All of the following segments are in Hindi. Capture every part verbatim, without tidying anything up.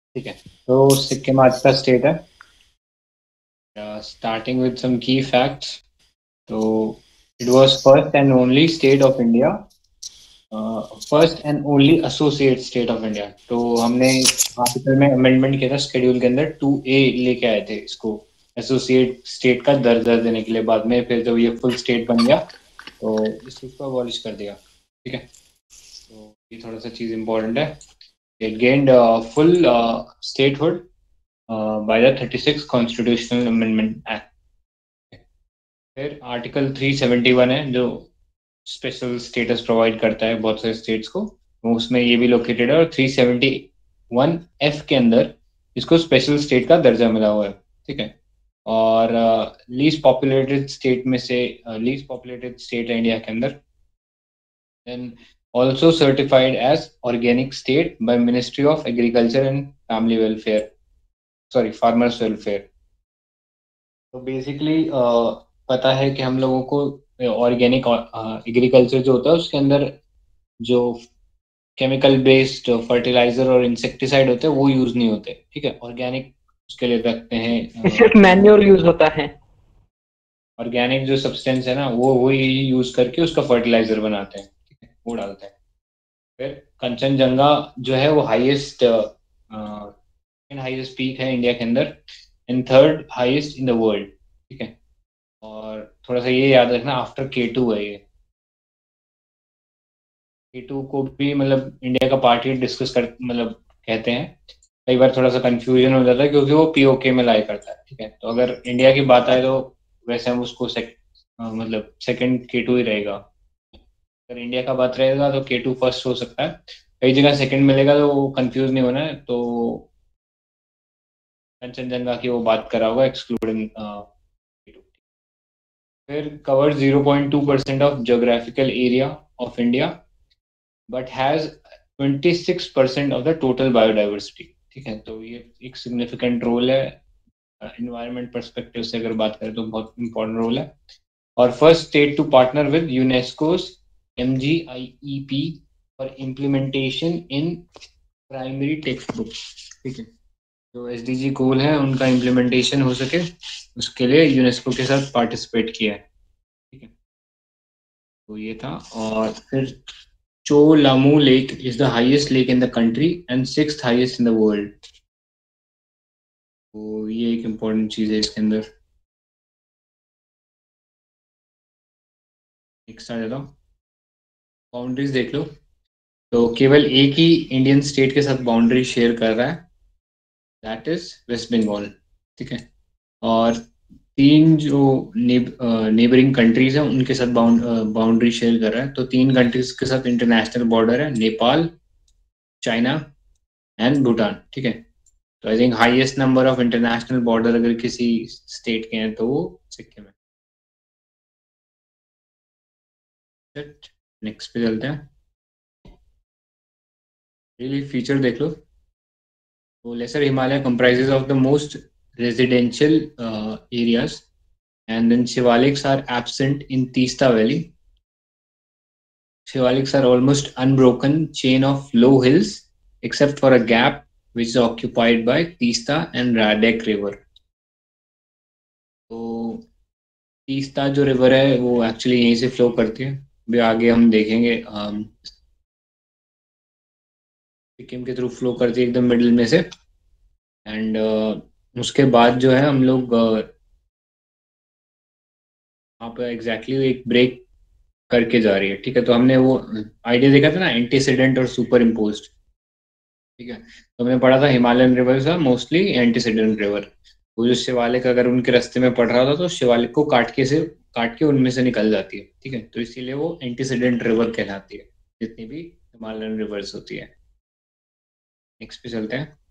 ठीक है, तो सिक्किम आज का स्टेट है। स्टार्टिंग विद सम की फैक्ट्स। तो it was first and only state of India, first and only associate state of India. तो हमने आर्टिकल में अमेंडमेंट किया था, शेड्यूल के अंदर टू ए लेके आए थे इसको, एसोसिएट स्टेट का दर्जा देने के लिए। बाद में फिर जब ये फुल स्टेट बन गया तो इस चीज को अबॉलिश कर दिया। ठीक है, तो ये थोड़ा सा चीज इंपॉर्टेंट है। It gained full statehood by the thirty six constitutional amendment act. फिर आर्टिकल थ्री सेवेंटी वन है जो स्पेशल स्टेटस प्रोवाइड करता है बहुत सारे स्टेट्स को, तो उसमें ये भी लोकेटेड है। और थ्री सेवेंटी वन एफ के अंदर इसको स्पेशल स्टेट का दर्जा मिला हुआ है। ठीक है, और लीस्ट पॉपुलेटेड स्टेट में से लीस्ट पॉपुलेटेड स्टेट है इंडिया के अंदर। Then also certified as organic state by ministry of agriculture and family welfare, sorry farmers welfare. तो बेसिकली पता है कि हम लोगों को ऑर्गेनिक एग्रीकल्चर जो होता है उसके अंदर जो केमिकल बेस्ड फर्टिलाइजर और इंसेक्टिसाइड होते हैं वो यूज नहीं होते। ठीक है, ऑर्गेनिक उसके लिए रखते हैं, सिर्फ मैन्योर यूज होता है। ऑर्गेनिक जो सब्सटेंस है ना वो वही यूज करके उसका फर्टिलाइजर बनाते हैं। ठीक है, वो डालते हैं। फिर कंचनजंगा जो है वो हाईएस्ट हाईएस्ट पीक है इंडिया के अंदर, and third highest in the world. ठीक है, और थोड़ा सा ये याद रखना, आफ्टर के टू है ये। के टू को भी मतलब इंडिया का पार्ट ही डिस्कस कर मतलब कहते हैं। कई बार थोड़ा सा कंफ्यूजन हो जाता है क्योंकि वो पीओके में लाई करता है। ठीक है, तो अगर इंडिया की बात आए तो वैसे हम उसको सेक, अ, मतलब सेकंड के टू ही रहेगा। अगर इंडिया का बात रहेगा तो के टू फर्स्ट हो सकता है, कई जगह सेकंड मिलेगा, तो कंफ्यूज नहीं होना है। तो कंचनजंगा की वो बात करा होगा एक्सक्लूडिंग के टू। फिर cover zero point two percent of geographical area of India but has twenty six percent of the total biodiversity. ठीक है, तो ये एक सिग्निफिकेंट रोल है इन्वायरमेंट परस्पेक्टिव से अगर बात करें तो बहुत इंपॉर्टेंट रोल है। और first state to partner with UNESCO's M G I E P for implementation in primary textbook. ठीक है, जो एस डी जी गोल है उनका इम्प्लीमेंटेशन हो सके उसके लिए यूनेस्को के साथ पार्टिसिपेट किया है। ठीक है, तो ये था। और फिर Cho Lhamu lake is the highest lake in the country and sixth highest in the world. तो ये एक इम्पोर्टेंट चीज है इसके अंदर। नेक्स्ट आ जाता हूँ, बाउंड्रीज देख लो। तो केवल एक ही इंडियन स्टेट के साथ बाउंड्री शेयर कर रहा है, दैट इज वेस्ट बंगाल। ठीक है, और तीन जो नेबरिंग कंट्रीज हैं उनके साथ बाउंड बाउंड्री शेयर कर रहा है। तो तीन कंट्रीज के साथ इंटरनेशनल बॉर्डर है, नेपाल, चाइना एंड भूटान। ठीक है, तो I think highest number of international border अगर किसी स्टेट के हैं तो वो सिक्किम है। नेक्स्ट पे चलते हैं, रियली फीचर देख लो। तो lesser Himalaya comprises of the most residential uh, areas, and then Shivaliks are absent in Teesta Valley. Shivaliks are almost unbroken chain of low hills except for a gap which is occupied by Teesta and Radek river. तो तीस्ता जो रिवर है वो एक्चुअली यहीं से फ्लो करती है। अभी आगे हम देखेंगे, सिक्किम के थ्रू फ्लो करती है एकदम मिडिल में से। एंड uh, उसके बाद जो है हम लोग uh, वहाँ पर एग्जैक्टली एक ब्रेक करके जा रही है। ठीक है, तो हमने वो आइडिया देखा था ना, एंटीसीडेंट और सुपर इम्पोज्ड। ठीक है, तो हमने पढ़ा था हिमालयन रिवर था मोस्टली एंटीसीडेंट रिवर। वो जो शिवालिक अगर उनके रास्ते में पड़ रहा था तो शिवालिक को काट के से काट के उनमें से निकल जाती है। ठीक है, तो इसीलिए वो एंटीसीडेंट रिवर कहलाती है जितनी भी हिमालयन रिवर्स होती है। नेक्स्ट पे चलते हैं,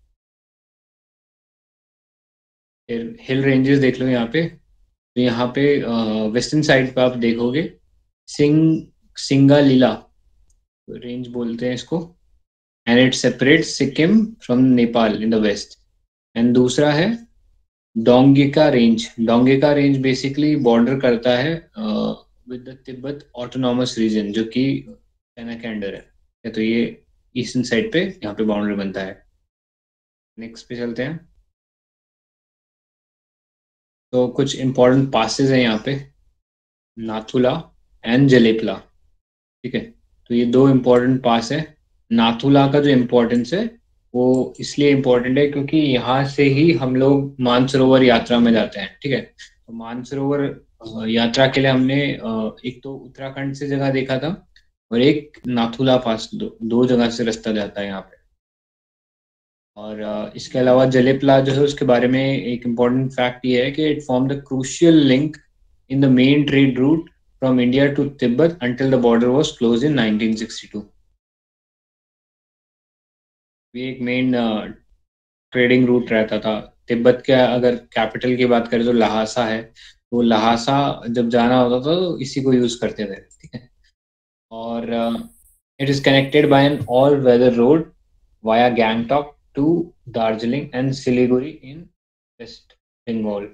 फिर हिल रेंजेस देख लो यहाँ पे। तो यहाँ पे वेस्टर्न साइड पे आप देखोगे सिंग सिंगालीला रेंज बोलते हैं इसको, and it separates Sikkim from Nepal in the west. And दूसरा है Dongkya range. Dongkya range basically border करता है with the Tibet autonomous region जो कि चाइना के अंडर है। तो ये ईस्टर्न साइड पे यहाँ पे बाउंड्री बनता है। नेक्स्ट पे चलते हैं। तो कुछ इंपॉर्टेंट पासेस हैं यहाँ पे, नाथुला एंड जलेपला। ठीक है, तो ये दो इम्पोर्टेंट पास है। नाथुला का जो इम्पोर्टेंस है वो इसलिए इम्पोर्टेंट है क्योंकि यहाँ से ही हम लोग मानसरोवर यात्रा में जाते हैं। ठीक है, तो मानसरोवर अ, यात्रा के लिए हमने अ, एक तो उत्तराखंड से जगह देखा था और एक नाथुला पास, दो, दो जगह से रास्ता जाता है यहाँ पे। और अ, इसके अलावा जलेपला जो है उसके बारे में एक इम्पोर्टेंट फैक्ट ये है कि it form the crucial link in the main trade route from India to Tibet until the border was close in nineteen sixty two. ये एक मेन ट्रेडिंग रूट रहता था। तिब्बत के अगर कैपिटल की बात करें तो लहासा है, तो लहासा जब जाना होता था तो इसी को यूज करते थे। ठीक है, और it is connected by an all weather road via Gangtok to Darjeeling and Siliguri in West Bengal.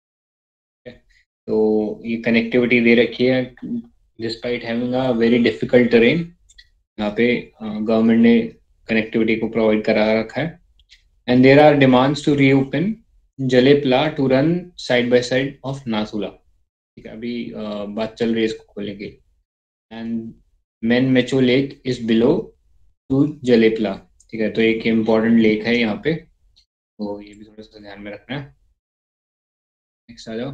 तो ये कनेक्टिविटी दे रखी है despite having a very difficult terrain. यहाँ पे गवर्नमेंट ने कनेक्टिविटी को प्रोवाइड करा रखा है। And there are demands to reopen Jalepla to run side by side of Nathula। ठीक है, अभी अ, बात चल रही है इसको खोलेंगे। And Menmecho lake is below to Jelepla. ठीक है, तो एक इम्पोर्टेंट लेक है यहाँ पे, तो ये भी थोड़ा सा ध्यान में रखना है। नेक्स्ट आ जाओ।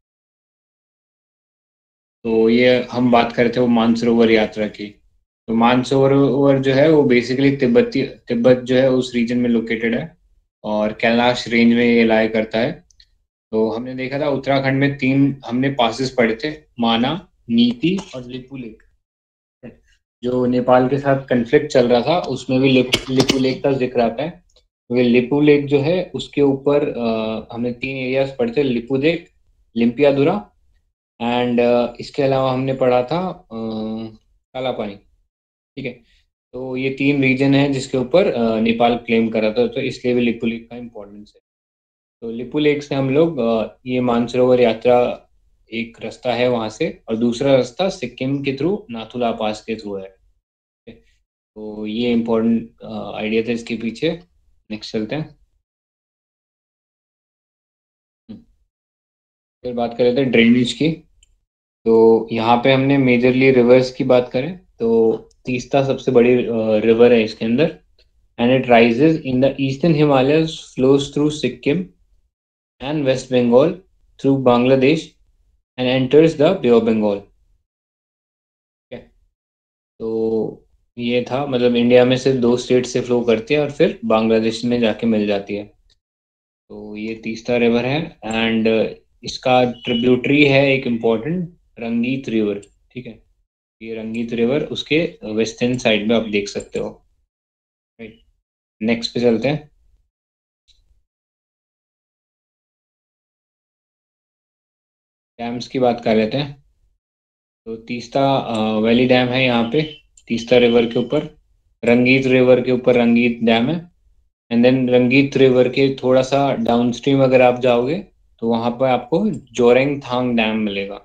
तो ये हम बात कर रहे थे वो मानसरोवर यात्रा की। तो मानसरोवर जो है वो बेसिकली तिब्बती तिब्बत जो है उस रीजन में लोकेटेड है और कैलाश रेंज में ये लाया करता है। तो हमने देखा था उत्तराखंड में तीन हमने पासेस पढ़े थे, माना, नीति और लिपू लेक। जो नेपाल के साथ कन्फ्लिक्ट चल रहा था उसमें भी लिप, लिपू लेक का जिक्र आता है। तो ये लिपू लेक जो है उसके ऊपर अ, हमने तीन एरियाज पढ़े थे, लिपू लेक, लिम्पियादुरा एंड इसके अलावा हमने पढ़ा था अ, काला पानी। ठीक है, तो ये तीन रीजन है जिसके ऊपर अ, नेपाल क्लेम करा था, तो इसलिए भी लिपू लेक का इम्पोर्टेंस है। तो लिपू लेक से हम लोग अ, ये मानसरोवर यात्रा एक रास्ता है वहां से, और दूसरा रास्ता सिक्किम के थ्रू नाथुला पास के थ्रू है। तो ये इम्पोर्टेंट आइडिया था इसके पीछे। नेक्स्ट चलते हैं। हम्म, फिर बात कर रहे थे ड्रेनेज की। तो यहाँ पे हमने मेजरली रिवर्स की बात करें तो तीस्ता सबसे बड़ी रिवर है इसके अंदर। And it rises in the eastern Himalayas, flows through Sikkim and West Bengal, through Bangladesh and enters the bay of Bengal. तो ये था, मतलब इंडिया में से दो स्टेट से फ्लो करती है और फिर बांग्लादेश में जाके मिल जाती है। तो ये तीस्ता रिवर है एंड इसका ट्रिब्यूटरी है एक इम्पोर्टेंट, रंगीत रिवर। ठीक है, ये रंगीत रिवर उसके वेस्टर्न साइड में आप देख सकते हो। राइट, नेक्स्ट पे चलते हैं। डैम्स की बात कर लेते हैं। तो तीस्ता वैली डैम है यहाँ पे, तीस्ता रिवर के ऊपर। रंगीत रिवर के ऊपर रंगीत डैम है। एंड देन रंगीत रिवर के थोड़ा सा डाउनस्ट्रीम अगर आप जाओगे तो वहां पर आपको जोरेंग थांग डैम मिलेगा।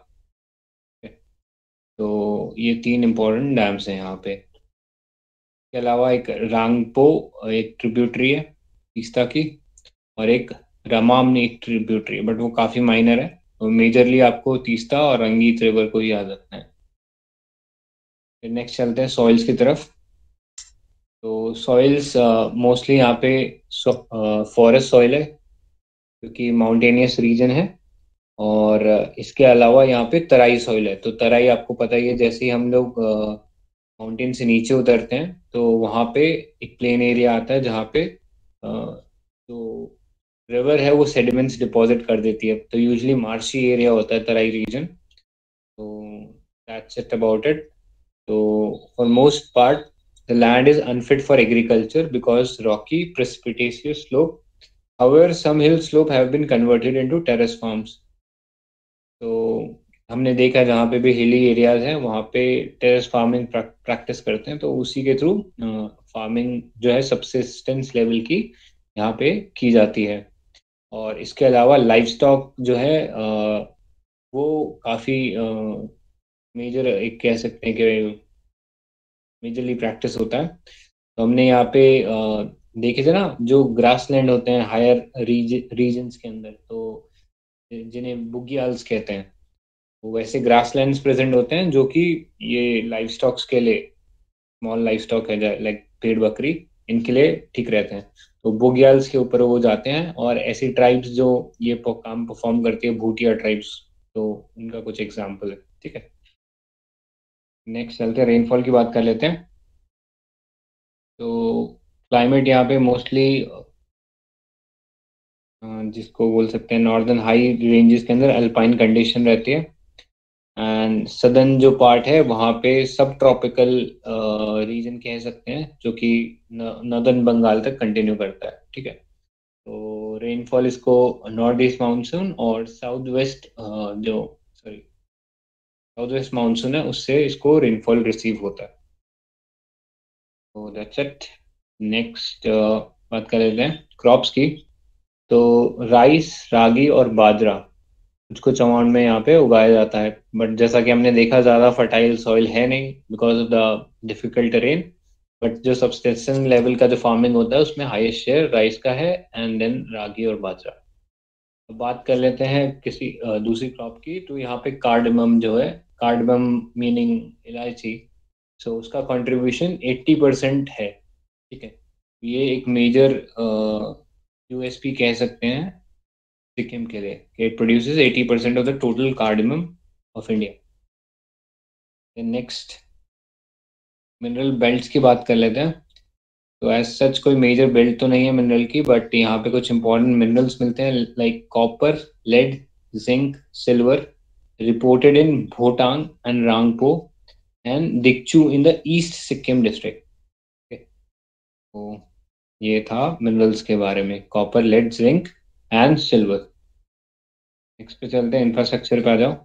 तो ये तीन इम्पोर्टेंट डैम्स हैं यहाँ पे। इसके अलावा एक रांगपो एक ट्रिब्यूटरी है तीस्ता की, और एक रमामनी एक ट्रिब्यूटरी है, बट वो काफी माइनर है। तो मेजरली आपको तीस्ता और रंगीत रिवर को ही याद रखना है। फिर नेक्स्ट चलते हैं सॉइल्स की तरफ। तो सॉइल्स मोस्टली यहाँ पे फॉरेस्ट सॉइल है क्योंकि माउंटेनियस रीजन है। और अ, इसके अलावा यहाँ पे तराई सॉइल है। तो तराई आपको पता ही है, जैसे ही हम लोग माउंटेन से नीचे उतरते हैं तो वहाँ पे एक प्लेन एरिया आता है जहाँ पे अ, जो रिवर है वो सेडिमेंट्स डिपॉजिट कर देती है। तो यूजली मार्शी एरिया होता है तराई रीजन। तो दैट्स इट अबाउट इट। तो for most part the land is unfit for agriculture because rocky precipitous slope. However, some hill slope have been converted into terrace farms। तो हमने देखा जहाँ पे भी हिली एरियाज हैं वहाँ पे टेरेस फार्मिंग प्रैक्टिस करते हैं, तो उसी के थ्रू फार्मिंग जो है सबसिस्टेंस लेवल की यहाँ पे की जाती है। और इसके अलावा लाइफ स्टॉक जो है अ, वो काफ़ी मेजर एक कह सकते हैं कि मेजरली प्रैक्टिस होता है। तो हमने यहाँ पे देखे थे ना जो ग्रासलैंड होते हैं हायर रीजन्स के अंदर, तो जिन्हें बुगियाल्स कहते हैं, वो वैसे ग्रासलैंड्स प्रेजेंट होते हैं जो कि ये लाइफ स्टॉक्स के लिए, स्मॉल लाइफ स्टॉक है लाइक भेड़ बकरी, इनके लिए ठीक रहते हैं। तो बुगियाल्स के ऊपर वो जाते हैं, और ऐसी ट्राइब्स जो ये काम परफॉर्म करती है, भूटिया ट्राइब्स, तो उनका कुछ एग्जाम्पल है। ठीक है, नेक्स्ट चलते हैं, रेनफॉल की बात कर लेते हैं। तो क्लाइमेट यहाँ पे मोस्टली जिसको बोल सकते हैं नॉर्दर्न हाई रेंजेस के अंदर अल्पाइन कंडीशन रहती है, एंड सदर्न जो पार्ट है वहाँ पे सब ट्रॉपिकल रीजन कह सकते हैं, जो कि नॉर्दर्न बंगाल तक कंटिन्यू करता है। ठीक है, तो रेनफॉल इसको नॉर्थ ईस्ट मानसून और साउथ वेस्ट जो सॉरी साउथ वेस्ट मानसून है उससे इसको रेनफॉल रिसीव होता है। तो दैट्स इट। नेक्स्ट बात कर लेते हैं क्रॉप्स की। तो राइस, रागी और बाजरा कुछ चमाउंट में यहाँ पे उगाया जाता है, बट जैसा कि हमने देखा ज़्यादा फर्टाइल सॉइल है नहीं because of the difficult terrain, but जो सबस्टेंशन लेवल का जो फार्मिंग होता है उसमें हाईएस्ट शेयर राइस का है, एंड देन रागी और बाजरा। अब बात कर लेते हैं किसी अ, दूसरी क्रॉप की। तो यहाँ पे कार्डमम जो है, कार्डमम मीनिंग इलायची, सो उसका कंट्रीब्यूशन एट्टी परसेंट है। ठीक है, ये एक मेजर यूएसपी कह सकते हैं सिक्किम के लिए, कि it produces eighty percent of the total cardamom of India. Next mineral belts की बात कर लेते हैं। तो एज सच कोई मेजर बेल्ट तो नहीं है मिनरल की, बट यहाँ पे कुछ इंपॉर्टेंट मिनरल्स मिलते हैं like copper, lead, zinc, silver, reported in Bhotang and Rangpo and Dikchu in the east Sikkim district. तो ये था मिनरल्स के बारे में, copper, lead, zinc and silver. Next पे चलते हैं, इंफ्रास्ट्रक्चर पे आ जाओ।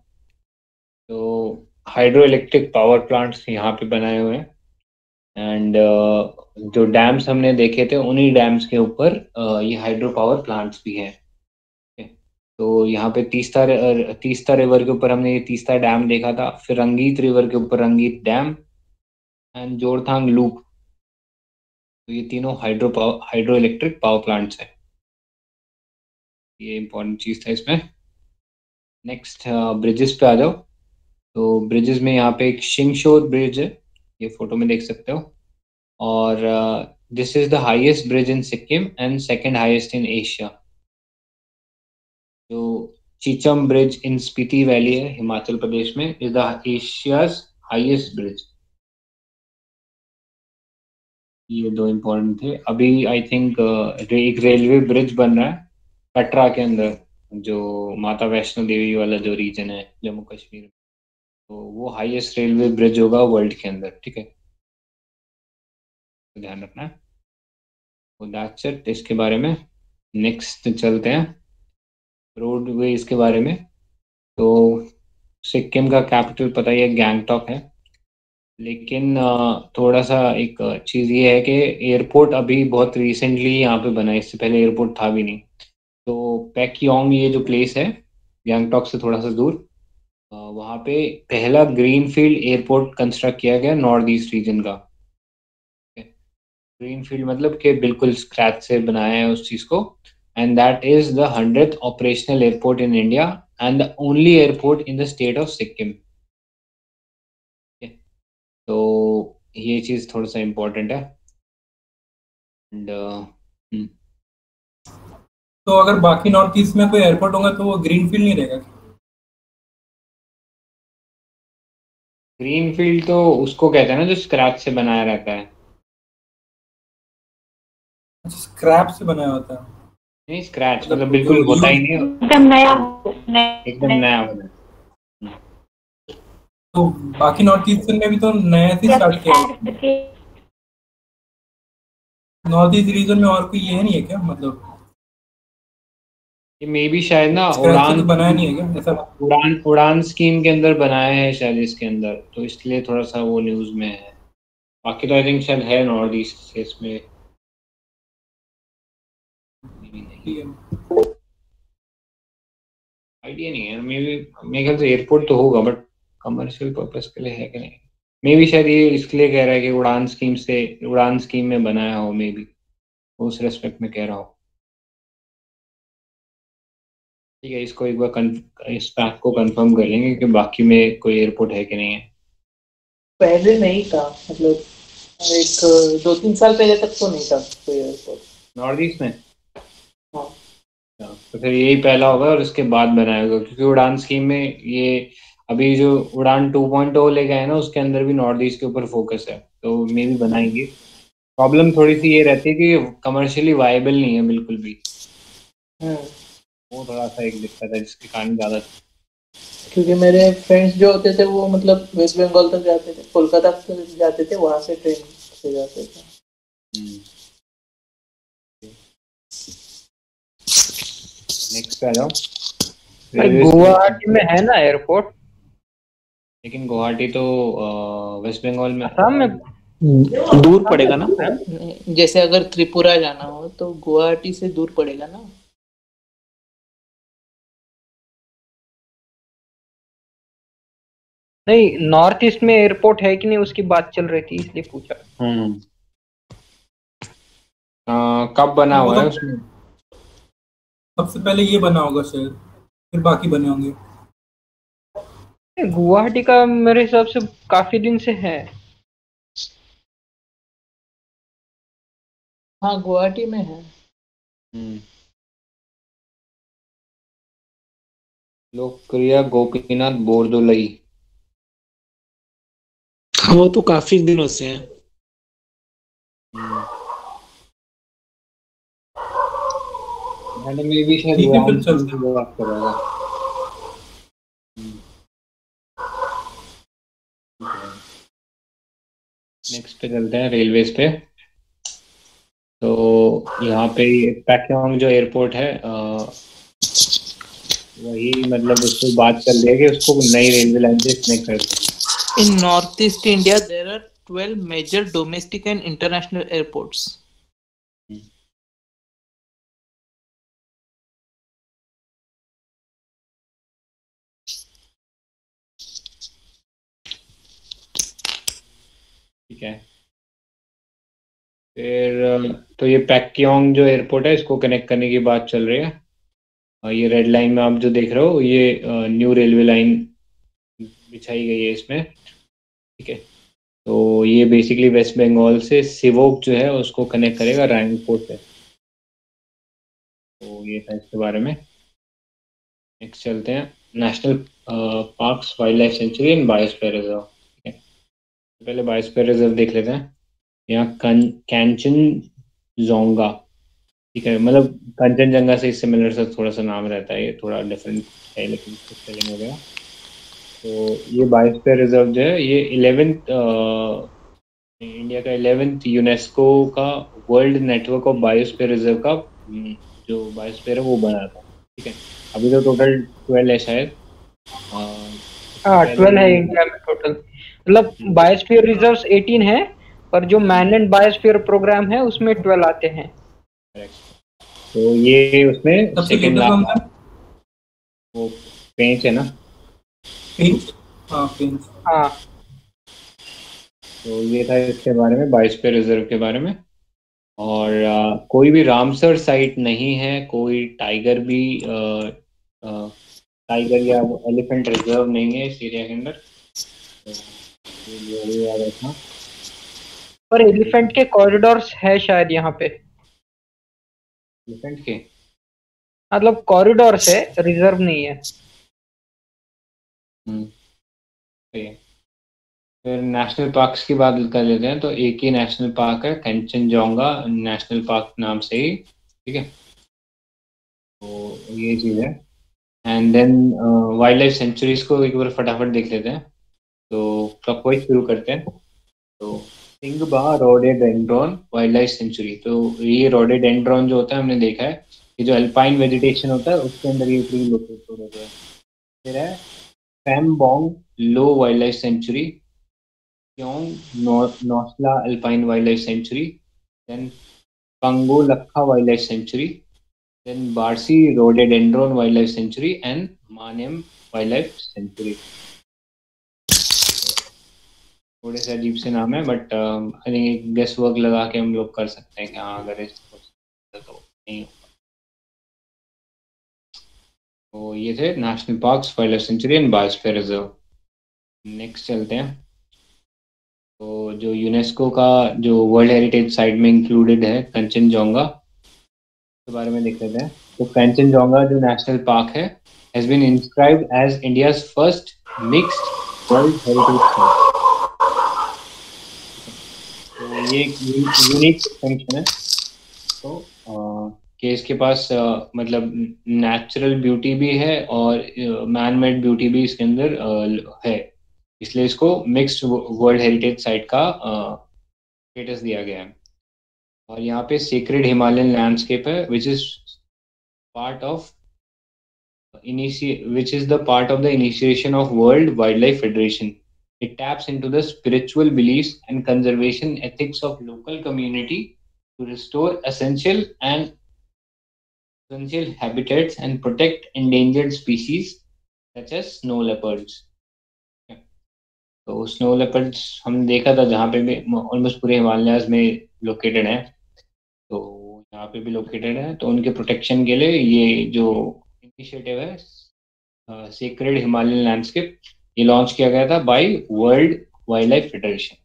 तो हाइड्रो इलेक्ट्रिक पावर प्लांट्स यहाँ पे बनाए हुए हैं, एंड uh, जो डैम्स हमने देखे थे उन्हीं डैम्स के ऊपर uh, ये हाइड्रो पावर प्लांट्स भी हैं। तो यहाँ पे तीस्ता तीस्ता रिवर के ऊपर हमने ये तीस्ता डैम देखा था, फिर रंगीत रिवर के ऊपर रंगीत डैम एंड जोरथांग लूप। तो ये तीनों hydro power hydro electric power plants हैं, ये इंपॉर्टेंट चीज था इसमें। नेक्स्ट ब्रिजेस पे आ जाओ। तो ब्रिजेस में यहाँ पे एक शिंगशोर ब्रिज है, ये फोटो में देख सकते हो, और this is the highest bridge in Sikkim and second highest in Asia. जो Chicham bridge in Spiti valley है हिमाचल प्रदेश में, is the Asia's highest bridge. ये दो इम्पोर्टेंट थे। अभी आई थिंक एक रेलवे ब्रिज बन रहा है कटरा के अंदर, जो माता वैष्णो देवी वाला जो रीजन है जम्मू कश्मीर, तो वो हाईएस्ट रेलवे ब्रिज होगा वर्ल्ड के अंदर। ठीक है, तो ध्यान रखना है। तो दैट्स इट इसके बारे में। नेक्स्ट चलते हैं रोडवेज के बारे में। तो सिक्किम का कैपिटल पता ही है, गैंगटॉक है, लेकिन अ, थोड़ा सा एक चीज़ ये है कि एयरपोर्ट अभी बहुत रिसेंटली यहाँ पे बना है, इससे पहले एयरपोर्ट था भी नहीं। तो पैक्योंग ये जो प्लेस है गैंगटॉक से थोड़ा सा दूर, अ, वहाँ पे पहला ग्रीनफील्ड एयरपोर्ट कंस्ट्रक्ट किया गया नॉर्थ ईस्ट रीजन का। ग्रीनफील्ड मतलब कि बिल्कुल स्क्रैच से बनाया है उस चीज को, and that is the hundred operational airport in India and the only airport in the state of Sikkim. तो ये चीज थोड़ा सा इम्पोर्टेंट है। एंड तो अगर बाकी नॉर्थ ईस्ट में कोई एयरपोर्ट होगा तो वो ग्रीनफील्ड नहीं रहेगा? ग्रीनफील्ड तो उसको कहते हैं ना जो स्क्रैच से बनाया रहता है। स्क्रैप से बनाया होता है? नहीं, स्क्रैच मतलब मतलब बिल्कुल जो होता ही यूज- नहीं, एकदम नया एकदम नया बना। तो बाकी नॉर्थ ईस्टर्न में भी तो नया से स्टार्ट किया है। नॉर्थ ईस्ट रीजन में और कोई ये नहीं है क्या, मतलब ये मे भी शायद ना स्क्रैच से उड़ान तो बनाया नहीं है क्या ऐसा? उड़ान उड़ान स्कीम के अंदर बनाया है शायद इसके अंदर, तो इसलिए थोड़ा सा वो न्यूज में है। बाकी तो आई थिंक शायद है नॉर्थ ईस्ट से इसमें ठीक है। आइडिया नहीं है। मे बी मेरे ख्याल से एयरपोर्ट तो होगा, बट कमर्शियल पर्पस के लिए है कि नहीं, मे बी शायद ये इसके लिए कह रहा है कि उड़ान स्कीम से उड़ान स्कीम में बनाया हो, मे बी उस रेस्पेक्ट में कह रहा हूँ। ठीक है, इसको एक बार कन- इस फैक्ट को कंफर्म कर लेंगे कि बाकी में कोई एयरपोर्ट है कि नहीं है। पहले नहीं था, मतलब एक दो तीन साल पहले तक तो नहीं था कोई एयरपोर्ट। नॉर्थ ईस्ट में? हाँ। हाँ, तो फिर यही पहला होगा और उसके बाद बनाया होगा, क्योंकि उड़ान स्कीम में ये अभी जो उड़ान टू पॉइंट ओ लेके आए ना, उसके अंदर भी नॉर्थ ईस्ट के ऊपर फोकस है, तो मे भी बनाएंगे। प्रॉब्लम थोड़ी सी ये रहती है कि कमर्शियली वायबल नहीं है बिल्कुल भी। हम्म। वो थोड़ा सा एक दिक्कत है जिसके कारण ज्यादा। क्योंकि मेरे फ्रेंड्स जो होते थे वो मतलब वेस्ट बंगाल तक जाते थे, कोलकाता तक जाते थे, वहां से ट्रेन से जाते थे। नेक्स्ट पे आ जाओ। भाई रेलवे गुवाहाटी में है ना एयरपोर्ट? लेकिन गुवाहाटी तो वेस्ट बंगाल में। असम में दूर पड़ेगा ना? जैसे अगर त्रिपुरा जाना हो तो गुवाहाटी से दूर पड़ेगा ना? नहीं, नॉर्थ ईस्ट में एयरपोर्ट है कि नहीं उसकी बात चल रही थी, इसलिए पूछा। हम्म। अ, कब बना वो हुआ है तो उसमें? सबसे पहले ये बना होगा शायद, फिर बाकी बने होंगे। गुवाहाटी का मेरे हिसाब से काफी दिन से है। हाँ, गुवाहाटी में है। हम्म। लोकप्रिय गोपीनाथ बोरदोलई। हाँ, वो तो काफी दिनों से है। हम्म। मैंने मे भी शायद ठीक है, उड़ान फिर स्कीम चलते की हैं। बात कर रहा था। नेक्स्ट पे चलते हैं, रेलवेज पे। तो यहाँ पे पैक्योंग जो एयरपोर्ट है, अ, वही मतलब उस पर बात चल रही है कि उसको नई रेलवे लाइन से कनेक्ट कर दें। In Northeast India, there are twelve major domestic and international airports. ठीक है, फिर अ, तो ये पैक्योंग जो एयरपोर्ट है, इसको कनेक्ट करने की बात चल रही है। और ये रेड लाइन में आप जो देख रहे हो, ये न्यू रेलवे लाइन बिछाई गई है इसमें। ठीक है, तो ये बेसिकली वेस्ट बंगाल से सिवोक जो है उसको कनेक्ट करेगा रायपुर से। तो ये था इसके बारे में। नेक्स्ट चलते हैं, national parks, wildlife sanctuary and biosphere reserve. ठीक है, तो पहले बायोस्फीयर रिजर्व देख लेते हैं। यहाँ कैंचनजोंगा। ठीक है, मतलब कंचनजंगा से सिमिलर सा थोड़ा सा नाम रहता है, ये थोड़ा डिफरेंट है लेकिन स्पेलिंग वगैरह। तो ये बायोस्फीयर रिजर्व जो है, ये इलेवेंथ इंडिया का इलेवेंथ यूनेस्को का world network of biosphere reserve का हम्म, जो बायोस्फीयर है वो बना था। ठीक है, अभी तो टोटल ट्वेल्व है शायद। अ, इससे हाँ, पहले ट्वेल्व है ये। इंडिया में टोटल। मतलब हम्म, बायोस्फीयर रिजर्व्स एटीन है, पर जो hmm, man and biosphere programme है उसमें ट्वेल्व आते हैं। correct। तो ये उसमें सबसे सेकेंड छोटा कौन लास्ट सा? वो पेंच है ना। पेंच। हाँ, पेंच। हाँ। तो ये था इसके बारे में, बायोस्फीयर रिजर्व के बारे में। और अ, कोई भी रामसर साइट नहीं है, कोई टाइगर भी अ, अ, टाइगर या वो एलिफेंट रिजर्व नहीं है इस एरिया के अंदर। तो ये जरूर याद रखना। पर एलिफेंट के कॉरिडोर्स है शायद यहाँ पे। एलिफेंट के? मतलब कॉरिडोर्स है, रिजर्व नहीं है। हम्म, सही है। फिर नेशनल पार्क्स की बात कर लेते हैं, तो एक ही नेशनल पार्क है, कंचनजोंगा नेशनल पार्क नाम से ही। ठीक है, तो ये चीज़ है। And then wildlife sanctuaries को एक बार फटाफट देख लेते हैं। तो क्लॉकवाइज शुरू करते हैं। तो Singba rhododendron wildlife sanctuary, तो ये रोडेडेंड्रॉन जो होता है हमने देखा है कि जो अल्पाइन वेजिटेशन होता है उसके अंदर ये ट्री लोकेट हो रहे हैं। फिर है Fambong Lho wildlife sanctuary, Kyongnosla alpine wildlife sanctuary, then Pangolakha wildlife sanctuary, then Barsey rhododendron wildlife sanctuary and Maenam wildlife sanctuary. थोड़े से अजीब से नाम है, but I think guesswork लगा के हम लोग कर सकते हैं कि हाँ अगर इस तो नहीं होगा। तो ये थे national parks, wildlife sanctuary and biosphere reserve. Next चलते हैं। तो जो यूनेस्को का जो वर्ल्ड हेरिटेज साइट में इंक्लूडेड है कंचनजंगा के बारे में देख लेते हैं। तो कंचनजंगा जो नेशनल पार्क है has been inscribed as India's first mixed world heritage site. तो ये यूनिक फंक्शन है। तो आ, कि इसके पास आ, मतलब नेचुरल ब्यूटी भी है और मैन मेड ब्यूटी भी इसके अंदर आ, है, इसलिए इसको मिक्स्ड वर्ल्ड हेरिटेज साइट का स्टेटस दिया गया है। और यहाँ पे सीक्रेट हिमालयन लैंडस्केप है which is part of which is the part of the initiation of World Wildlife Federation. It taps into the spiritual beliefs and conservation ethics of local community to restore essential and essential habitats and protect endangered species such as snow leopards. तो स्नो लेपर्ड्स हम देखा था जहाँ पे भी ऑलमोस्ट पूरे हिमालयाज में लोकेटेड है, तो यहाँ पे भी लोकेटेड है। तो उनके प्रोटेक्शन के लिए ये जो इनिशिएटिव है सीक्रेट हिमालयन लैंडस्केप, ये लॉन्च किया गया था by world wildlife federation.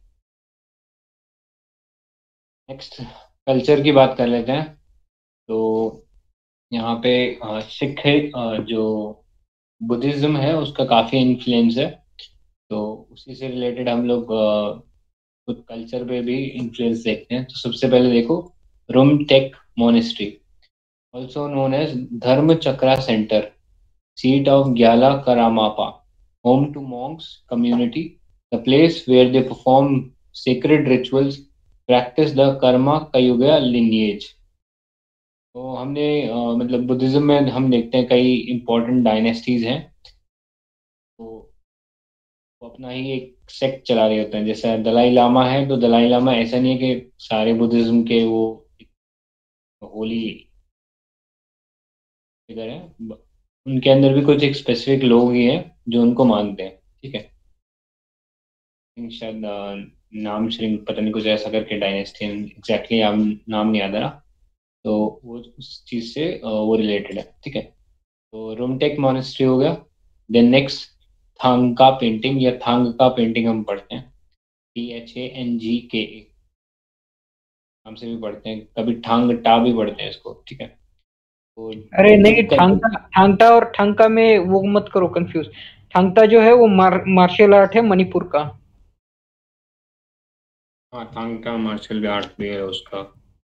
Next culture की बात कर लेते हैं। तो यहाँ पे सिख जो बुद्धिज्म है उसका काफ़ी इन्फ्लुएंस है, तो उसी से रिलेटेड हम लोग कुछ कल्चर पे भी इन्फ्लुएंस देखते हैं। तो सबसे पहले देखो Rumtek monastery, also known as Dharma Chakra centre, seat of Gyala Karamapa, home to monks community, the place where they perform sacred rituals, practice the Karma Kayuga lineage. तो हमने uh, मतलब बुद्धिज्म में हम देखते हैं कई इम्पोर्टेंट डायनेस्टीज हैं, तो वो अपना ही एक सेक्ट चला रहे होते हैं। जैसे दलाई लामा है, तो दलाई लामा ऐसा नहीं है कि सारे बुद्धिज्म के वो होली फिगर है, उनके अंदर भी कुछ एक स्पेसिफिक लोग ही हैं जो उनको मानते हैं, ठीक है। शायद नाम श्रृंग पता नहीं कुछ ऐसा करके डायनेस्टी, एग्जैक्टली नाम नहीं याद आ रहा, तो वो उस चीज़ से वो रिलेटेड है, ठीक है। तो रुमटेक मोनेस्ट्री हो गया। देन नेक्स्ट थांगका पेंटिंग या थांगका पेंटिंग हम पढ़ते हैं, T H A N G K A नाम से भी पढ़ते हैं, कभी ठांग टा भी पढ़ते हैं इसको, ठीक है। अरे नहीं, ठांगटा ठांगटा और ठंगका में वो मत करो कंफ्यूज। ठांगटा जो है वो मार, मार्शल आर्ट है मणिपुर का। हाँ, ठांगटा मार्शल आर्ट भी है उसका।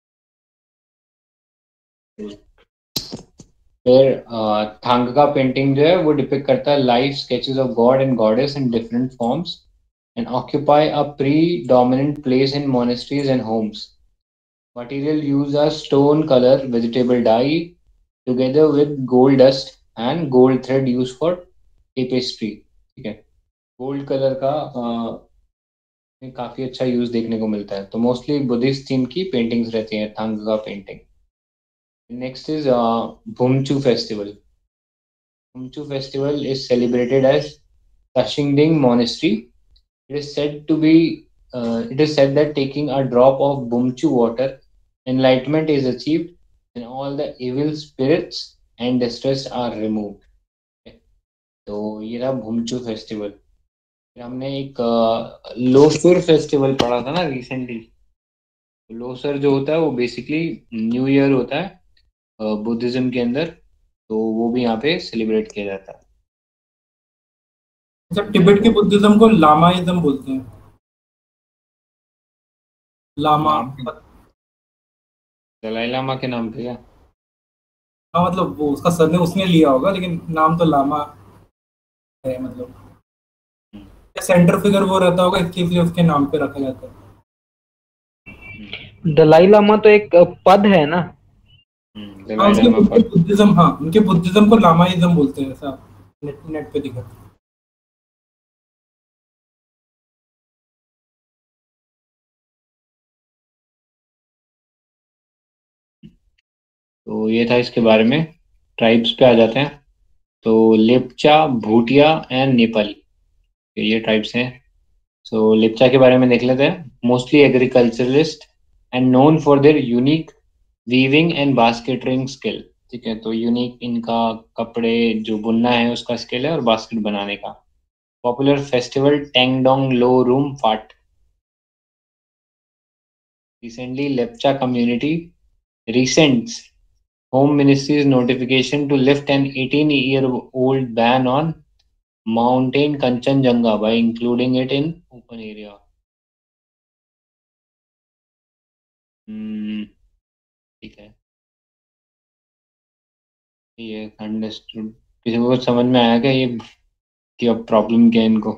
फिर थांगका पेंटिंग जो है वो डिपिक्ट करता है life sketches of god and goddess in different forms and occupy a predominant place in monasteries and homes. Material used are stone colour, vegetable dye together with gold dust and gold thread used for tapestry, ठीक है। गोल्ड कलर का आ, काफी अच्छा यूज देखने को मिलता है। तो मोस्टली बुद्धिस्ट थीम की पेंटिंग्स रहती हैं thangka painting. Next is Bhumchu festival. Bhumchu festival is celebrated as Tashingding Monastery. It is said to be uh, it is said that taking a drop of Bumchu water, enlightenment is achieved and all the evil spirits and distress are removed. तो ये रहा भूमचू फेस्टिवल। फिर हमने एक लोसर फेस्टिवल पढ़ा था ना रिसेंटली। लोसर जो होता है वो बेसिकली न्यू ईयर होता है बुद्धिज्म के अंदर, तो वो भी यहाँ पे सेलिब्रेट किया जाता है। अच्छा, तिब्बत के बुद्धिज्म को लामाइज्म बोलते हैं। लामा दलाई लामा के नाम पे क्या? हाँ, मतलब वो उसका सरनेम उसने लिया होगा, लेकिन नाम तो लामा है। मतलब सेंटर फिगर वो रहता होगा, इसके लिए उसके नाम पे रखा जाता है। दलाई लामा तो एक पद है ना। हाँ, उनके बुद्धिज्म हाँ उनके बुद्धिज्म को लामाइज्म बोलते हैं, ऐसा नेट नेट पे दिखा। तो ये था इसके बारे में। ट्राइब्स पे आ जाते हैं। तो लेप्चा, भूटिया एंड नेपाली, ये ट्राइब्स हैं। सो लेप्चा के बारे में देख लेते हैं। Mostly agriculturalist and known for their unique weaving and basketry skill, ठीक है। तो यूनिक इनका कपड़े जो बुनना है उसका स्किल है और बास्केट बनाने का। Popular festival Tendong Lho Rum Faat. Recently Lepcha community recents Home Ministry's notification to lift an eighteen-year-old ban on mountain Kanchenjunga by including it in open area. Hmm, ठीक है, ये अंडरस्टूड। किसी को कुछ समझ में आया क्या ये कि अब प्रॉब्लम क्या है इनको?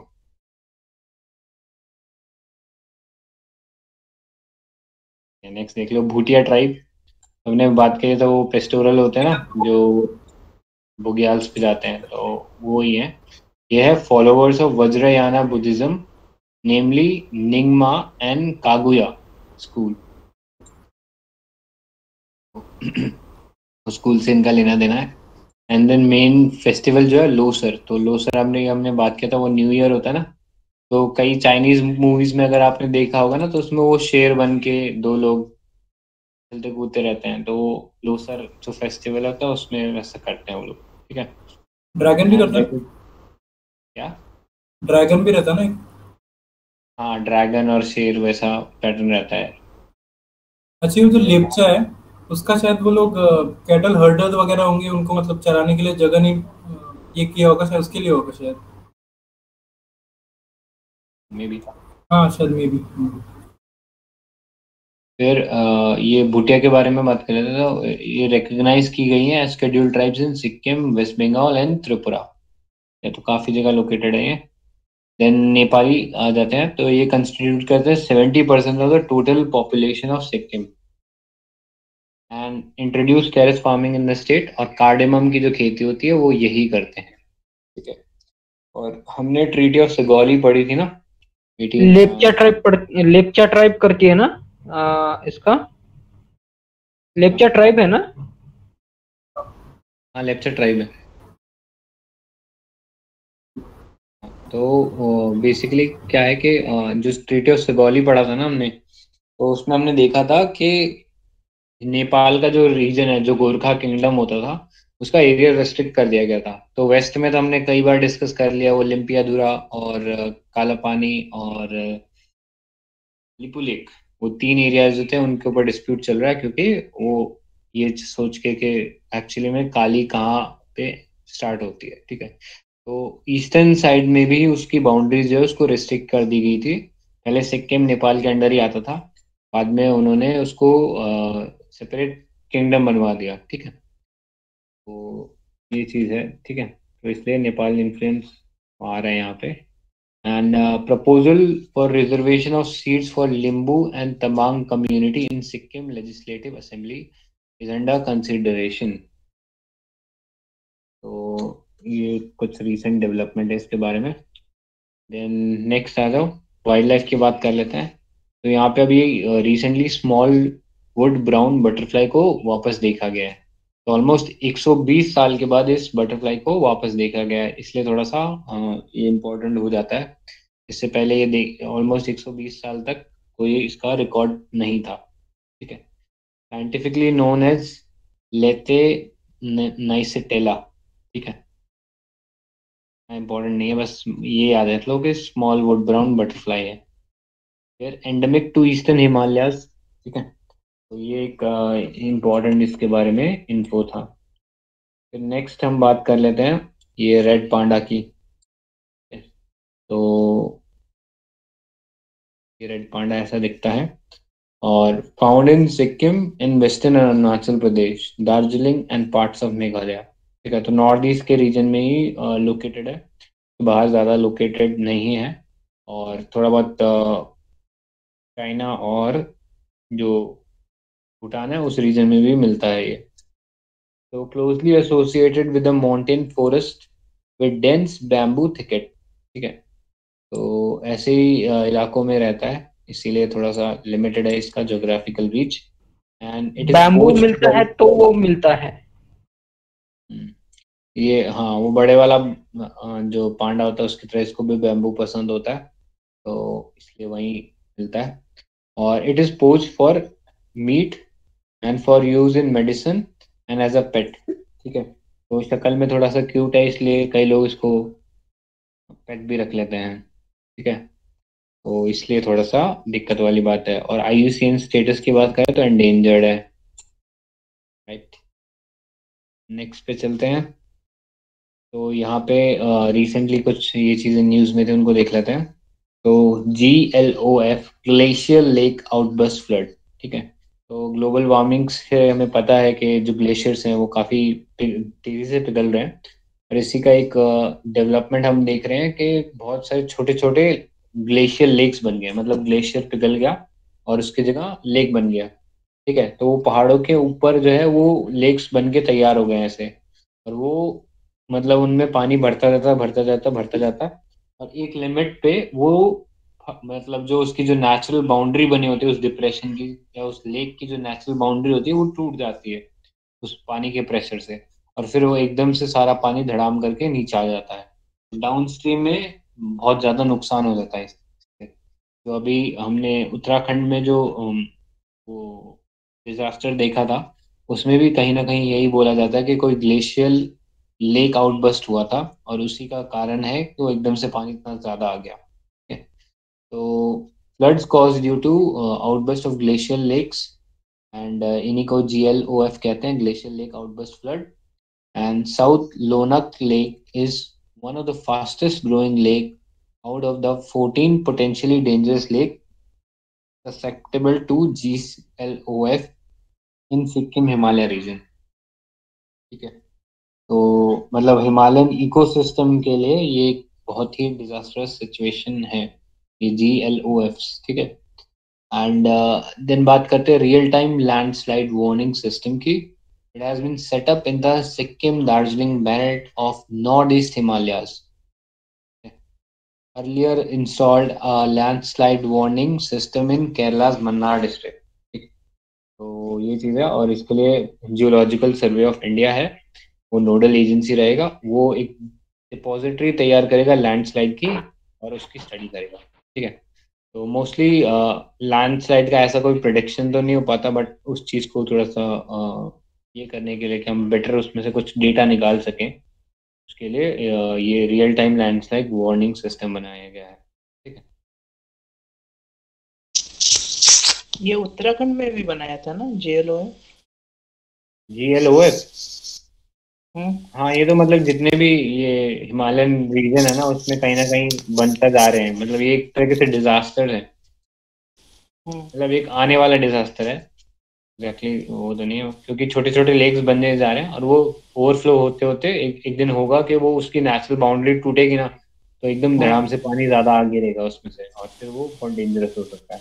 नेक्स्ट देख लो, भूटिया ट्राइब। हमने बात की तो वो पेस्टोरल होते हैं ना जो बुग्याल्स पे जाते हैं, तो वो ही है। ये है followers of Vajrayana Buddhism, namely Nyingma and Kagyu school. School से इनका लेना देना है। एंड देन मेन फेस्टिवल जो है लोसर। तो लोसर हमने हमने बात किया था, वो न्यू ईयर होता है ना। तो कई चाइनीज मूवीज में अगर आपने देखा होगा ना, तो उसमें वो शेर बन के दो लोग चलते कूदते रहते हैं। तो लोसर जो फेस्टिवल होता है उसमें वैसा करते हैं वो लोग, ठीक है। ड्रैगन भी करता है क्या? ड्रैगन भी रहता है ना? हाँ, ड्रैगन और शेर वैसा पैटर्न रहता है। अच्छा, ये जो लेप्चा है उसका शायद वो लोग कैटल हर्डर वगैरह होंगे, उनको मतलब चराने के लिए जगह नहीं अ, ये किया होगा शायद, उसके लिए होगा शायद। Maybe. हाँ शायद, मे बी। फिर अ, ये भूटिया के बारे में बात कर रहे थे। तो ये रिकग्नाइज की गई है as scheduled tribes in Sikkim, West Bengal and Tripura. ये तो काफी जगह लोकेटेड है ये। देन नेपाली आ जाते हैं, तो ये कंस्टिट्यूट करते हैं seventy percent of the total population of Sikkim. And introduce terrace farming in the state, और कार्डेमम की जो खेती होती है वो यही करते हैं, ठीक है। और हमने ट्रीटी ऑफ सिगौली पढ़ी थी ना, लेप्चा ट्राइब पढ़ लेप्चा ट्राइब करती है ना आ, इसका लेप्चा ट्राइब है ना? हाँ, लेप्चा ट्राइब है। तो बेसिकली क्या है कि अ, जो ट्रीटी ऑफ सिगौली पढ़ा था ना हमने, तो उसमें हमने देखा था कि नेपाल का जो रीजन है, जो गोरखा किंगडम होता था, उसका एरिया रेस्ट्रिक्ट कर दिया गया था। तो वेस्ट में तो हमने कई बार डिस्कस कर लिया, वो लिम्पियाधुरा और अ, कालापानी और अ, लिपू लेक। वो तीन एरियाज जो थे उनके ऊपर डिस्प्यूट चल रहा है, क्योंकि वो ये सोच के कि एक्चुअली में काली कहाँ पे स्टार्ट होती है, ठीक है। तो ईस्टर्न साइड में भी उसकी बाउंड्रीज जो है उसको रिस्ट्रिक्ट कर दी गई थी। पहले सिक्किम नेपाल के अंडर ही आता था, बाद में उन्होंने उसको सेपरेट किंगडम बनवा दिया, ठीक है। तो ये चीज़ है, ठीक है। तो इसलिए नेपाल इन्फ्लुएंस आ रहा है यहाँ पे। And proposal for reservation of seats for Limbu and Tamang community in Sikkim legislative assembly is under consideration. तो ये कुछ रीसेंट डेवलपमेंट है इसके बारे में। देन नेक्स्ट आ जाओ, वाइल्ड लाइफ की बात कर लेते हैं। तो यहाँ पे अभी recently small wood brown butterfly को वापस देखा गया है। तो ऑलमोस्ट एक सौ बीस साल के बाद इस बटरफ्लाई को वापस देखा गया है, इसलिए थोड़ा सा अ, ये इम्पोर्टेंट हो जाता है। इससे पहले ये देख ऑलमोस्ट एक सौ बीस साल तक कोई इसका रिकॉर्ड नहीं था, ठीक है। साइंटिफिकली नोन एज लेते नाइसेटेला, ठीक है। इम्पोर्टेंट नहीं है, बस ये याद रख लो कि स्मॉल वुड ब्राउन बटरफ्लाई है। फिर एंडेमिक टू ईस्टर्न हिमालयाज, ठीक है। तो ये एक इम्पोर्टेंट इसके बारे में इन्फो था। फिर नेक्स्ट हम बात कर लेते हैं ये रेड पांडा की। तो ये रेड पांडा ऐसा दिखता है, और found in Sikkim, in western Arunachal Pradesh, Darjeeling and parts of Meghalaya, ठीक है। तो नॉर्थ ईस्ट के रीजन में ही लोकेटेड है, बाहर ज़्यादा लोकेटेड नहीं है। और थोड़ा बहुत चाइना और जो भूटान है उस रीजन में भी मिलता है ये। तो closely associated with the mountain forest with dense bamboo thicket, ठीक है। तो ऐसे ही अ, इलाकों में रहता है, इसीलिए थोड़ा सा लिमिटेड है इसका geographical reach. And it is bamboo post मिलता है तो वो मिलता है। ये हाँ, वो बड़े वाला अ, जो पांडा होता है उसकी तरह इसको भी बैम्बू पसंद होता है, तो इसलिए वही मिलता है। और it is poach for meat and for use in medicine and as a pet. ठीक है, तो शक्ल में थोड़ा सा क्यूट है, इसलिए कई लोग इसको पेट भी रख लेते हैं। ठीक है, तो इसलिए थोड़ा सा दिक्कत वाली बात है। और I U C N status की बात करें तो एंडेंजर्ड है। राइट, नेक्स्ट पे चलते हैं। तो यहाँ पे रिसेंटली uh, कुछ ये चीज़ें न्यूज़ में थे, उनको देख लेते हैं। तो G L O F, glacier lake outburst flood. ठीक है, तो ग्लोबल वार्मिंग से हमें पता है कि जो ग्लेशियर्स हैं वो काफ़ी तेज़ी से पिघल रहे हैं। और इसी का एक डेवलपमेंट uh, हम देख रहे हैं कि बहुत सारे छोटे छोटे ग्लेशियर लेक्स बन गए, मतलब ग्लेशियर पिघल गया और उसकी जगह लेक बन गया। ठीक है, तो वो पहाड़ों के ऊपर जो है वो लेक्स बन के तैयार हो गए हैं ऐसे। और वो मतलब उनमें पानी भरता जाता भरता जाता भरता जाता और एक लिमिट पे वो मतलब जो उसकी जो नेचुरल बाउंड्री बनी होती है उस डिप्रेशन की या उस लेक की जो नेचुरल बाउंड्री होती है वो टूट जाती है उस पानी के प्रेशर से। और फिर वो एकदम से सारा पानी धड़ाम करके नीचे आ जाता है। डाउन स्ट्रीम में बहुत ज्यादा नुकसान हो जाता है इससे। तो अभी हमने उत्तराखंड में जो अम, वो डिजास्टर देखा था, उसमें भी कहीं ना कहीं यही बोला जाता है कि कोई ग्लेशियल लेक आउटबर्स्ट हुआ था और उसी का कारण है कि वो एकदम से पानी इतना ज्यादा आ गया। ठीक है? तो floods cause due to outburst of glacial lakes and इन्हीं को जी एल ओ एफ कहते हैं, glacial lake outburst flood. And south Lhonak lake is one of the fastest growing lake out of the fourteen potentially dangerous lake susceptible to G L O F in Sikkim Himalaya region। ठीक है, तो मतलब हिमालयन इकोसिस्टम के लिए ये एक बहुत ही डिजास्टरस सिचुएशन है, ये जी एल ओ एफ। ठीक है, एंड देन बात करते हैं real time landslide warning system की। It has been set up in the Sikkim Darjeeling belt of north east Himalayas. earlier installed a landslide warning system in Kerala's Mannar district। तो ये चीज़ है और इसके लिए जियोलॉजिकल सर्वे ऑफ इंडिया है, वो नोडल एजेंसी रहेगा, वो एक डिपॉजिटरी तैयार करेगा लैंडस्लाइड की और उसकी स्टडी करेगा। ठीक है, तो मोस्टली लैंडस्लाइड का ऐसा कोई प्रिडिक्शन तो नहीं हो पाता, बट उस चीज़ को थोड़ा सा uh, ये करने के लिए कि हम बेटर उसमें से कुछ डेटा निकाल सकें, उसके लिए uh, ये real time landslide warning system बनाया गया है। ठीक है, ये उत्तराखंड में भी बनाया था ना G L O F? G L O F, हाँ ये तो मतलब जितने भी ये हिमालयन रीजन है ना उसमें कहीं ना कहीं बनता जा रहे हैं, मतलब ये एक तरीके से डिजास्टर है, मतलब एक आने वाला डिजास्टर है। एग्जैक्टली वो तो नहीं है, क्योंकि छोटे छोटे लेक्स बनने जा रहे हैं और वो ओवरफ्लो होते होते एक एक दिन होगा कि वो उसकी नेचुरल बाउंड्री टूटेगी ना, तो एकदम धड़ाम से पानी ज्यादा आ गिरेगा उसमें से और फिर वो बहुत डेंजरस हो सकता है।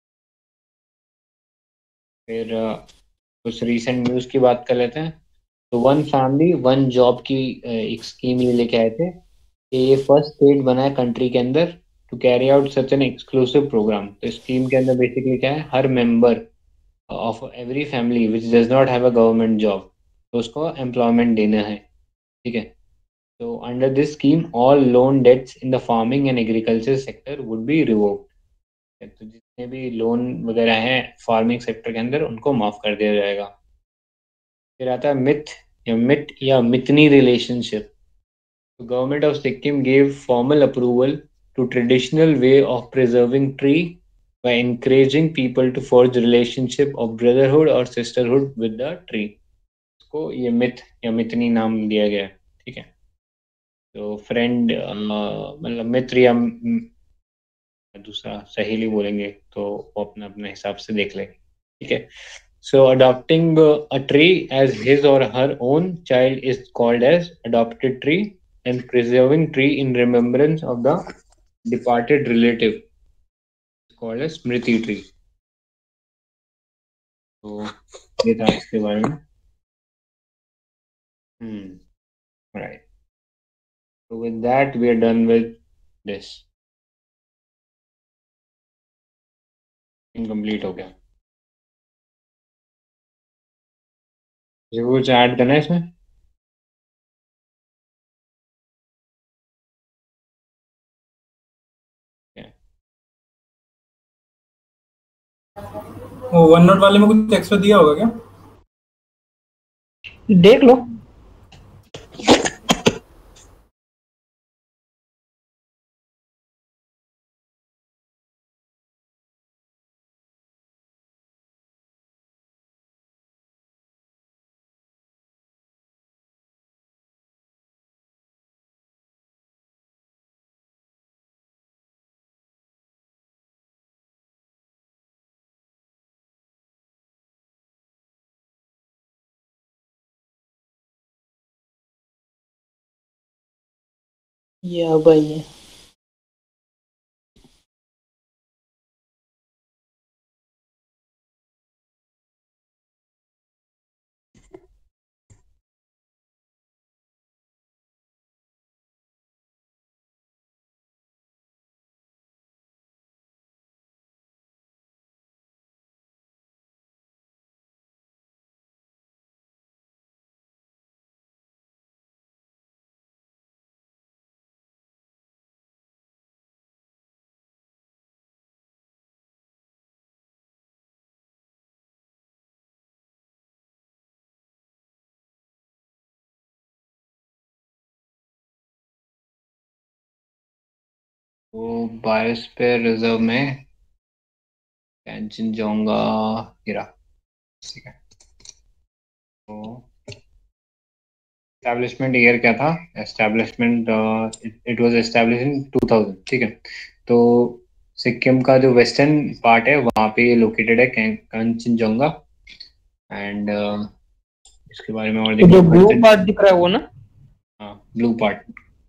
फिर अ, कुछ रीसेंट न्यूज की बात कर लेते हैं। तो वन फैमिली वन जॉब की अ, एक स्कीम ये लेके आए थे कि ये फर्स्ट स्टेट बना है कंट्री के अंदर to carry out such an exclusive programme. तो स्कीम के अंदर बेसिकली क्या है, हर member of every family which does not have a government job तो उसको एम्प्लॉयमेंट देना है। ठीक है, तो under this scheme all loan debts in the farming and agriculture sector would be revoked. तो जितने भी लोन वगैरह हैं फार्मिंग सेक्टर के अंदर उनको माफ कर दिया जाएगा। फिर आता है मिथ या मिट या Mitini relationship. The government of Sikkim gave formal approval to traditional way of preserving tree by encouraging people to forge relationship of brotherhood or sisterhood with the tree। इसको ये मिथ या मितनी नाम दिया गया है। ठीक है, तो फ्रेंड मतलब मित्र या म- दूसरा सहेली बोलेंगे तो वो अपना अपने हिसाब से देख लेंगे। ठीक है, so adopting uh, a tree as his or her own child is called as adopted tree, and preserving tree in remembrance of the departed relative is called as smriti tree। तो ये था इसके बारे में। Hmm right, so with that we are done with this। Incomplete हो गया, ये कुछ ऐड करना है इसमें? वो वन नोट वाले में कुछ एक्स्ट्रा दिया होगा क्या? देख लो। ये अब आई है। वो बायोस्फीयर रिजर्व में कैंचनजोंगा गिरा। ठीक है, तो एस्टैब्लिशमेंट ईयर क्या था? Establishment it was establish in two thousand. ठीक है, तो सिक्किम का जो वेस्टर्न पार्ट है वहाँ पे लोकेटेड है कैंचनजोंगा। एंड इसके बारे में और तो जो ब्लू देखो, पार्ट दिख रहा है वो ना? हाँ, ब्लू पार्ट,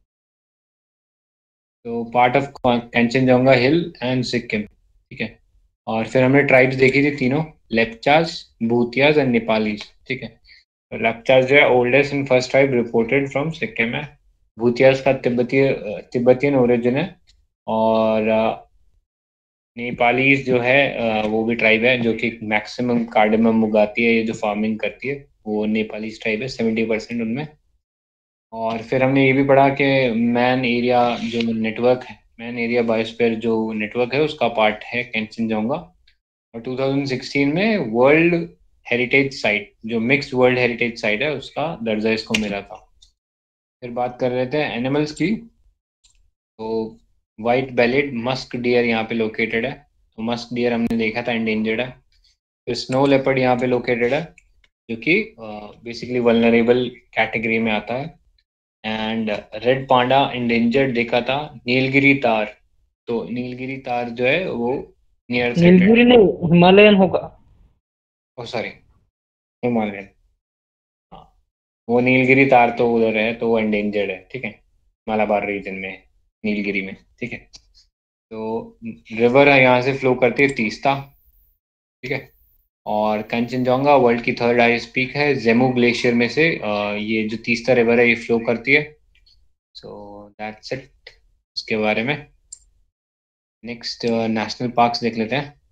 तो part of Kanchenjunga hill and Sikkim. ठीक है, और फिर हमने ट्राइब्स देखी थी तीनों, लेप्चास, भूतियास एंड नेपालीज। ठीक है, तो लेप्चास जो है oldest and first tribe reported from Sikkim है। भूतियास का तिब्बती तिब्बतियन ओरिजिन है। और अ, नेपालीज जो है अ, वो भी ट्राइब है जो कि मैक्सिमम कार्डेमम उगाती है, ये जो फार्मिंग करती है वो नेपालीज ट्राइब है, सेवेंटी परसेंट उनमें। और फिर हमने ये भी पढ़ा कि मैन एरिया जो नेटवर्क है, मैन एरिया बायोस्फीयर जो नेटवर्क है उसका पार्ट है कैंचनजोंगा। और टू थाउज़ेंड सिक्सटीन में वर्ल्ड हेरिटेज साइट, जो मिक्स्ड वर्ल्ड हेरिटेज साइट है, उसका दर्जा इसको मिला था। फिर बात कर रहे थे एनिमल्स की, तो वाइट बेलेड मस्क डियर यहाँ पे लोकेटेड है। तो मस्क डियर हमने देखा था एंडेंजर्ड है। फिर स्नो लेपर्ड यहाँ पे लोकेटेड है जो कि बेसिकली वल्नरेबल कैटेगरी में आता है। एंड रेड पांडा इंडेंजर्ड देखा था। नीलगिरी तार, तो नीलगिरी तार जो है वो नियर थ्रेटेड नीलगिरी है। नहीं, हिमालयन होगा। ओ सॉरी, हिमालयन, हाँ, वो नीलगिरी तार तो उधर है, तो वो एंडेंजर्ड है। ठीक है, मालाबार रीजन में, नीलगिरी में। ठीक है, तो रिवर है यहाँ से फ्लो करती है तीस्ता। ठीक है, और कंचनजोंगा वर्ल्ड की थर्ड हाईएस्ट पीक है। जेमू ग्लेशियर में से अ, ये जो तीस्ता रिवर है ये फ्लो करती है। सो दैट्स इट इसके बारे में। नेक्स्ट नेशनल पार्क्स देख लेते हैं।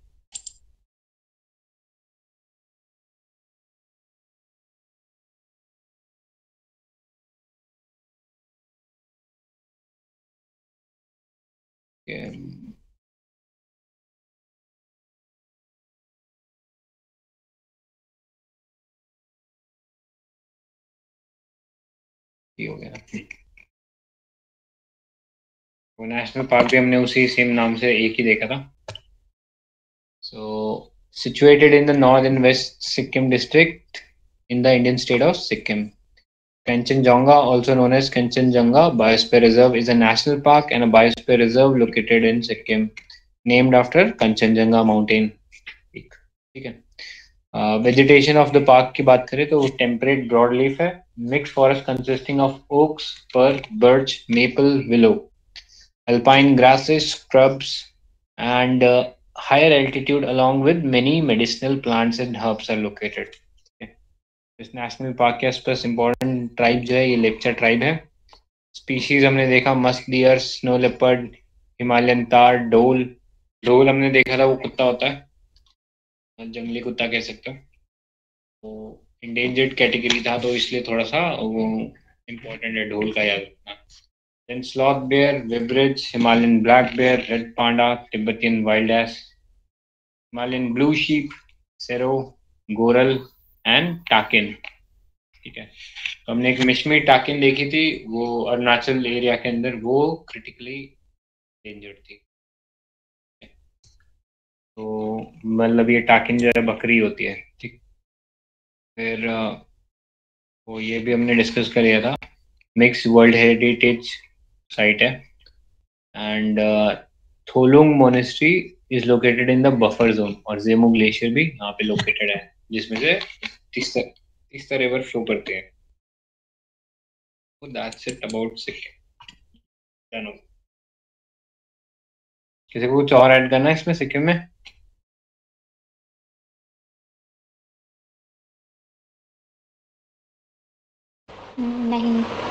ये ये हो गया। वो नेशनल पार्क भी हमने उसी सेम नाम से एक ही देखा था। So situated in the north and west Sikkim district in the Indian state of Sikkim. Kanchenjunga, also known as Kanchenjunga Biosphere Reserve, is a national park and a biosphere reserve located in Sikkim, named after Kanchenjunga mountain peak. ठीक है, वेजिटेशन ऑफ द पार्क की बात करें तो वो टेम्परेट ब्रॉड लीफ है, mix forest consisting of oaks, fir, birch, maple, willow, alpine grasses, shrubs, and uh, higher altitude along with many medicinal plants and herbs are located. इस नेशनल पार्क के आसपास इम्पोर्टेंट ट्राइब जो है ये लेप्चा ट्राइब है। स्पीशीज हमने देखा musk deer, snow leopard, Himalayan tahr, dhole. ढोल हमने देखा था वो कुत्ता होता है, जंगली कुत्ता कह सकते हो। तो इंडेंजर्ड कैटेगरी था तो इसलिए थोड़ा सा वो इम्पोर्टेंट है ढोल का याद रखना। देन स्लॉथ बेयर, विब्रिज, Himalayan black bear, red panda, Tibetan wild ass, Himalayan blue sheep, serow, goral and takin. ठीक है। तो हमने एक मिशमी टाकिन देखी थी, वो अरुणाचल एरिया के अंदर, वो क्रिटिकली डेंजर्ड थी। तो मतलब ये टाकिन जो है बकरी होती है, ठीक। फिर वो ये भी हमने डिस्कस कर लिया था, मिक्स वर्ल्ड हेरिटेज साइट है। And Tholung monastery is located in the buffer zone, और जेमो ग्लेशियर भी यहाँ पे लोकेटेड है, जिसमें से तीस्ता तीस्ता रिवर फ्लो करते हैं। So that's it about Sikkim. किसी को कुछ और ऐड करना है इसमें सिक्किम में? नहीं।